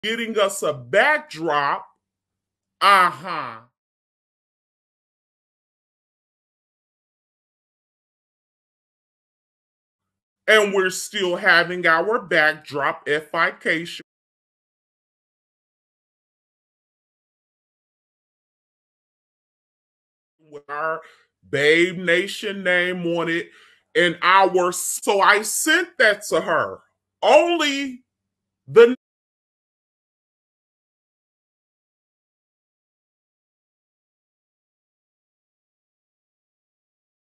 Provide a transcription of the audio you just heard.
getting us a backdrop. Uh-huh. And we're still having our backdrop FIcation with our Babe Nation name on it. And so I sent that to her. Only the